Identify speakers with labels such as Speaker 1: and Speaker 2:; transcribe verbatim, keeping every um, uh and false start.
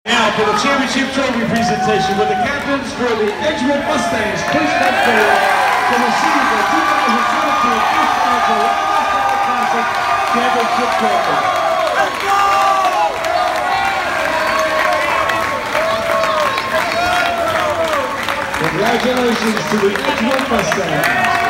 Speaker 1: Now for the championship trophy presentation with the captains for the Edgewood Mustangs, please come forward to receive the two thousand seventeen East Council Classic Championship Trophy. Let's go! Congratulations to the Edgewood Mustangs.